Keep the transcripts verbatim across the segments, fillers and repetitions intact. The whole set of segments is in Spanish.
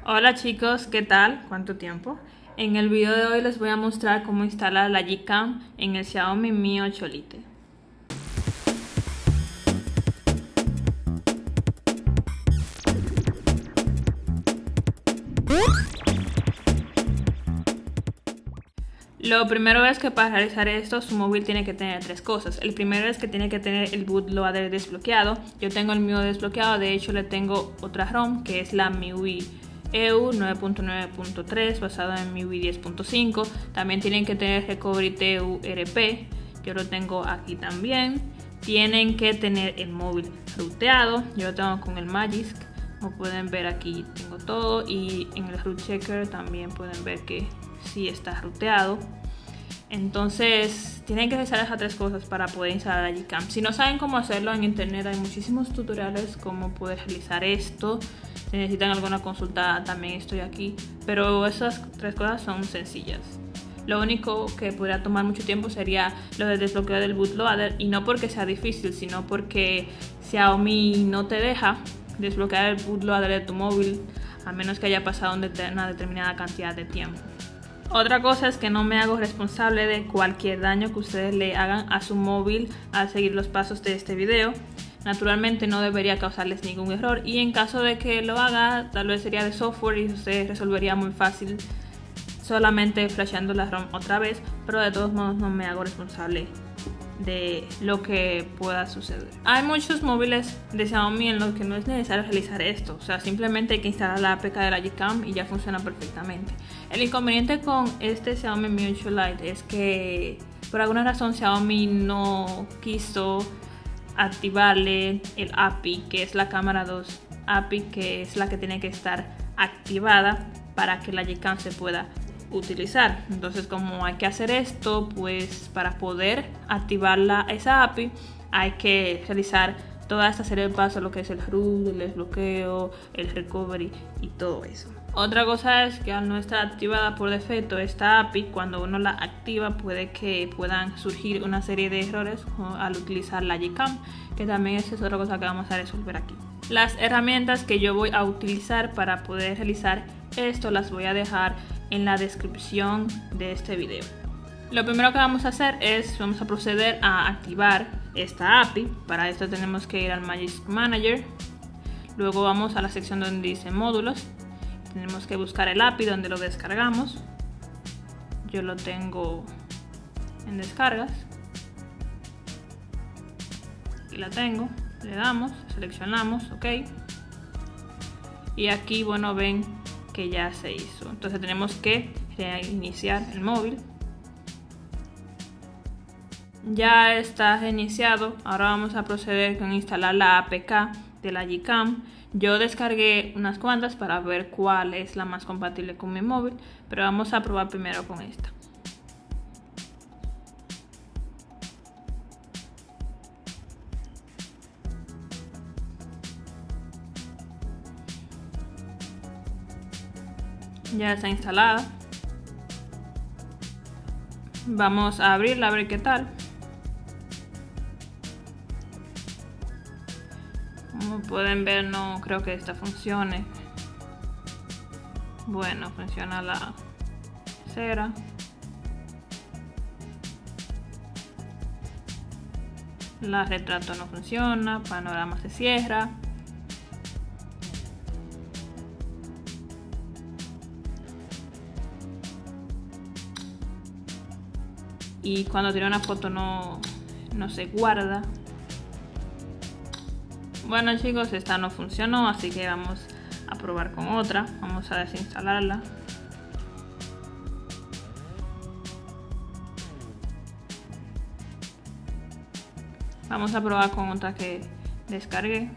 Hola chicos, ¿qué tal? ¿Cuánto tiempo? En el video de hoy les voy a mostrar cómo instalar la Gcam en el Xiaomi Mi ocho Lite. Lo primero es que para realizar esto su móvil tiene que tener tres cosas. El primero es que tiene que tener el bootloader desbloqueado. Yo tengo el mío desbloqueado, de hecho le tengo otra ROM que es la M I U I E U nueve punto nueve punto tres basado en M I U I diez punto cinco. También tienen que tener Recovery T U R P, yo lo tengo aquí también. Tienen que tener el móvil ruteado, yo lo tengo con el Magisk. Como pueden ver aquí tengo todo y en el root checker también pueden ver que sí está ruteado. Entonces tienen que realizar esas tres cosas para poder instalar la Gcam. Si no saben cómo hacerlo, en internet hay muchísimos tutoriales cómo poder realizar esto. Si necesitan alguna consulta también estoy aquí, pero esas tres cosas son sencillas. Lo único que podría tomar mucho tiempo sería lo del desbloqueo del bootloader, y no porque sea difícil, sino porque Xiaomi no te deja desbloquear el bootloader de tu móvil a menos que haya pasado una determinada cantidad de tiempo. Otra cosa es que no me hago responsable de cualquier daño que ustedes le hagan a su móvil al seguir los pasos de este video. Naturalmente no debería causarles ningún error, y en caso de que lo haga, tal vez sería de software y se resolvería muy fácil solamente flasheando la ROM otra vez, pero de todos modos no me hago responsable de lo que pueda suceder. Hay muchos móviles de Xiaomi en los que no es necesario realizar esto, o sea, simplemente hay que instalar la A P K de la Gcam y ya funciona perfectamente. El inconveniente con este Xiaomi Mi ocho Lite es que por alguna razón Xiaomi no quiso activarle el A P I, que es la cámara dos A P I, que es la que tiene que estar activada para que la Gcam se pueda utilizar. Entonces, como hay que hacer esto, pues para poder activar la, esa A P I hay que realizar toda esta serie de pasos, lo que es el root, el desbloqueo, el recovery y todo eso. Otra cosa es que al no estar activada por defecto esta A P I, cuando uno la activa puede que puedan surgir una serie de errores al utilizar la Gcam, que también es otra cosa que vamos a resolver aquí. Las herramientas que yo voy a utilizar para poder realizar esto las voy a dejar en la descripción de este video. Lo primero que vamos a hacer es, vamos a proceder a activar esta A P I. Para esto tenemos que ir al Magisk Manager, luego vamos a la sección donde dice módulos, tenemos que buscar el A P I donde lo descargamos. Yo lo tengo en descargas, aquí la tengo, le damos, seleccionamos, ok, y aquí bueno ven que ya se hizo. Entonces tenemos que reiniciar el móvil. Ya está reiniciado. Ahora vamos a proceder con instalar la A P K de la Gcam. Yo descargué unas cuantas para ver cuál es la más compatible con mi móvil, pero vamos a probar primero con esta. Ya está instalada. Vamos a abrirla a ver qué tal. Como pueden ver, no creo que esta funcione. Bueno, funciona la cera. La retrato no funciona, panorama se cierra. Y cuando tiro una foto no, no se guarda. Bueno chicos, esta no funcionó, así que vamos a probar con otra. Vamos a desinstalarla. Vamos a probar con otra que descargué.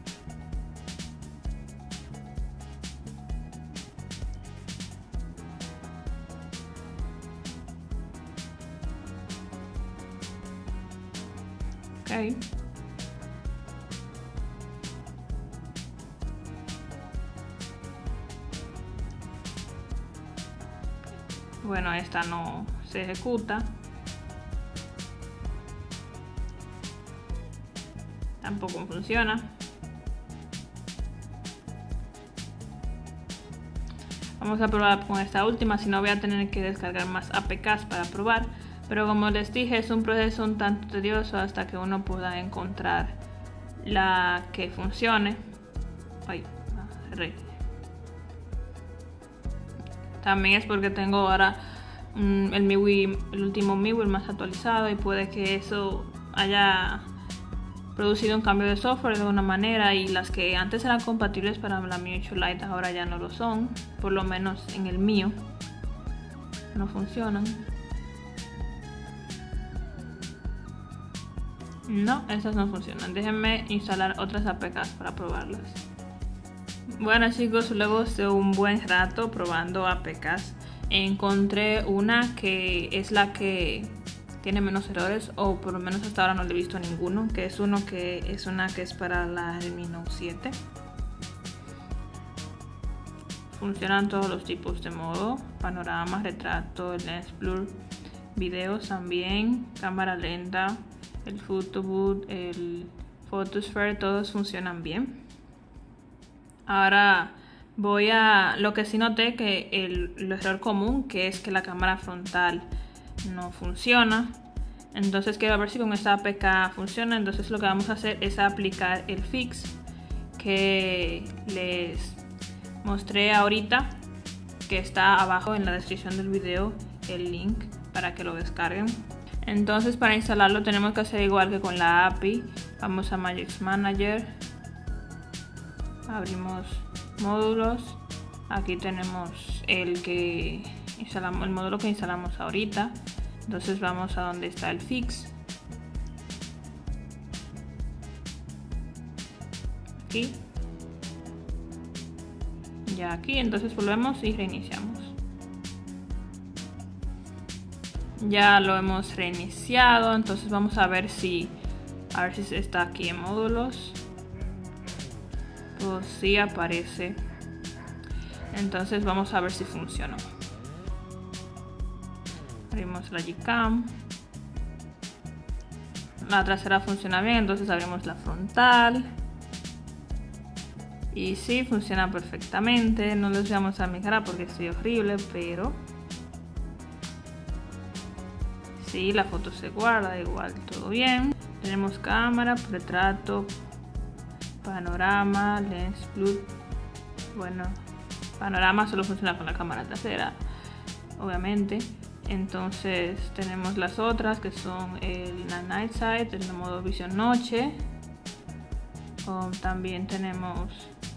Okay. Bueno, esta no se ejecuta. Tampoco funciona. Vamos a probar con esta última, si no voy a tener que descargar más A P Ks para probar. Pero como les dije, es un proceso un tanto tedioso hasta que uno pueda encontrar la que funcione. Ay, re. También es porque tengo ahora um, el MIUI, el último MIUI más actualizado, y puede que eso haya producido un cambio de software de alguna manera, y las que antes eran compatibles para la Mi ocho Lite ahora ya no lo son, por lo menos en el mío no funcionan. No, esas no funcionan. Déjenme instalar otras A P Ks para probarlas. Bueno chicos, luego de un buen rato probando A P Ks, encontré una que es la que tiene menos errores, o por lo menos hasta ahora no le he visto ninguno, que es uno que es una que es para la Redmi Note siete. Funcionan todos los tipos de modo: panorama, retrato, el lens blur, videos también, cámara lenta, el photo boot, el photosphere, todos funcionan bien. Ahora voy a... Lo que sí noté que el, el error común, que es que la cámara frontal no funciona. Entonces quiero ver si con esta A P K funciona. Entonces lo que vamos a hacer es aplicar el fix que les mostré ahorita, que está abajo en la descripción del video, el link para que lo descarguen. Entonces para instalarlo tenemos que hacer igual que con la A P I. Vamos a Magisk Manager, abrimos módulos, aquí tenemos el que instalamos, el módulo que instalamos ahorita. Entonces vamos a donde está el fix, aquí, ya aquí. Entonces volvemos y reiniciamos. Ya lo hemos reiniciado, entonces vamos a ver si a ver si está aquí en módulos. Pues sí aparece. Entonces vamos a ver si funciona. Abrimos la Gcam. La trasera funciona bien, entonces abrimos la frontal. Y sí, funciona perfectamente. No les voy a mostrar mi cara porque estoy horrible, pero sí, la foto se guarda igual, todo bien. Tenemos cámara, retrato, panorama, lens blur. Bueno, panorama solo funciona con la cámara trasera, obviamente. Entonces tenemos las otras que son el Night Sight, el modo visión noche. O también tenemos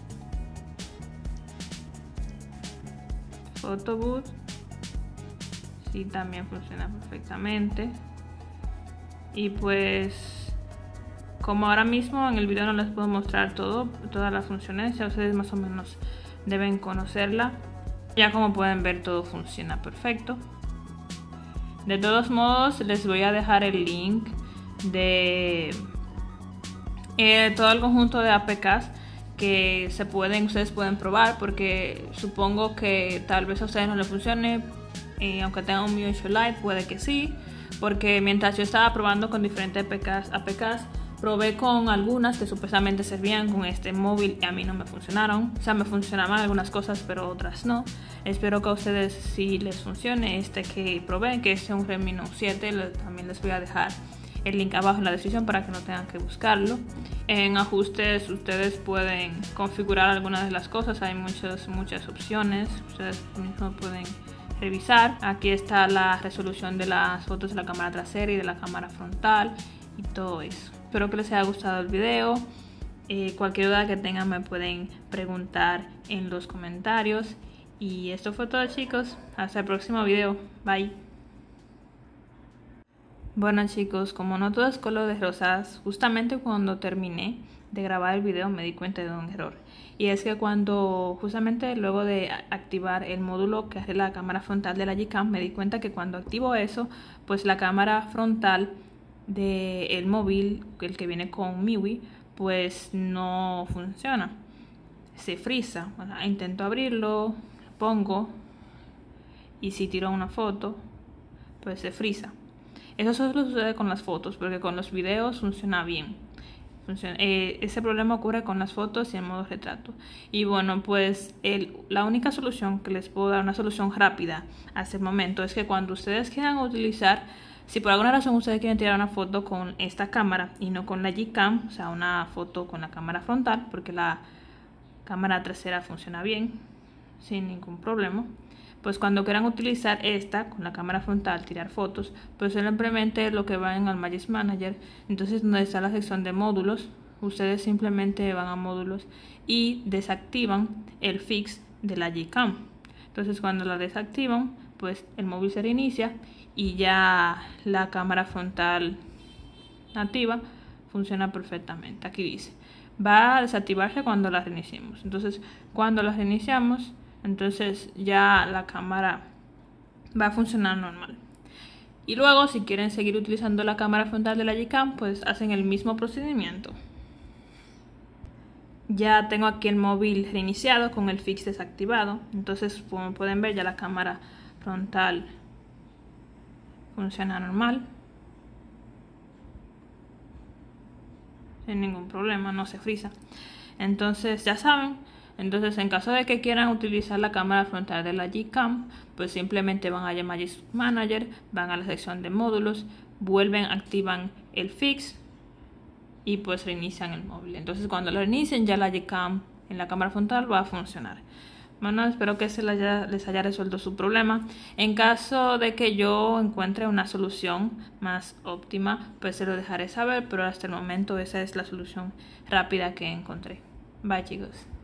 Photo Boot. Sí, también funciona perfectamente. Y pues como ahora mismo en el video no les puedo mostrar todo, todas las funciones, ya ustedes más o menos deben conocerla. Ya como pueden ver, todo funciona perfecto. De todos modos, les voy a dejar el link de eh, todo el conjunto de A P Ks que se pueden, ustedes pueden probar, porque supongo que tal vez a ustedes no les funcione. Y aunque tenga un Mi ocho Lite, puede que sí, porque mientras yo estaba probando con diferentes A P Ks, A P Ks probé con algunas que supuestamente servían con este móvil y a mí no me funcionaron. O sea, me funcionaban algunas cosas, pero otras no. Espero que a ustedes sí les funcione este que probé, que es un Redmi Note siete. También les voy a dejar el link abajo en la descripción para que no tengan que buscarlo. En ajustes ustedes pueden configurar algunas de las cosas, hay muchas, muchas opciones. Ustedes mismos pueden revisar. Aquí está la resolución de las fotos de la cámara trasera y de la cámara frontal y todo eso. Espero que les haya gustado el video. Eh, cualquier duda que tengan me pueden preguntar en los comentarios. Y esto fue todo, chicos. Hasta el próximo video. Bye. Bueno chicos, como no todo es color de rosas, justamente cuando terminé de grabar el video me di cuenta de un error. Y es que cuando, justamente luego de activar el módulo que hace la cámara frontal de la Gcam, me di cuenta que cuando activo eso, pues la cámara frontal del móvil, el que viene con MIUI, pues no funciona. Se frisa. O sea, intento abrirlo, pongo, y si tiro una foto, pues se frisa. Eso solo sucede con las fotos, porque con los videos funciona bien. funciona. Eh, ese problema ocurre con las fotos y en modo retrato. Y bueno, pues el, la única solución que les puedo dar, una solución rápida a este momento, es que cuando ustedes quieran utilizar, si por alguna razón ustedes quieren tirar una foto con esta cámara y no con la Gcam, o sea, una foto con la cámara frontal, porque la cámara trasera funciona bien, sin ningún problema, pues cuando quieran utilizar esta con la cámara frontal, tirar fotos, pues simplemente lo que van al Magic Manager, entonces donde está la sección de módulos, ustedes simplemente van a módulos y desactivan el fix de la Gcam. Entonces cuando la desactivan, pues el móvil se reinicia y ya la cámara frontal nativa funciona perfectamente. Aquí dice, va a desactivarse cuando la reiniciemos. Entonces cuando la reiniciamos, entonces ya la cámara va a funcionar normal. Y luego si quieren seguir utilizando la cámara frontal de la Gcam, pues hacen el mismo procedimiento. Ya tengo aquí el móvil reiniciado con el fix desactivado. Entonces como pueden ver, ya la cámara frontal funciona normal, sin ningún problema, no se frisa. Entonces ya saben, entonces en caso de que quieran utilizar la cámara frontal de la Gcam, pues simplemente van a Magic Manager, van a la sección de módulos, vuelven, activan el fix y pues reinician el móvil. Entonces cuando lo reinicien, ya la Gcam en la cámara frontal va a funcionar. Bueno, espero que se les haya, les haya resuelto su problema. En caso de que yo encuentre una solución más óptima, pues se lo dejaré saber, pero hasta el momento esa es la solución rápida que encontré. Bye, chicos.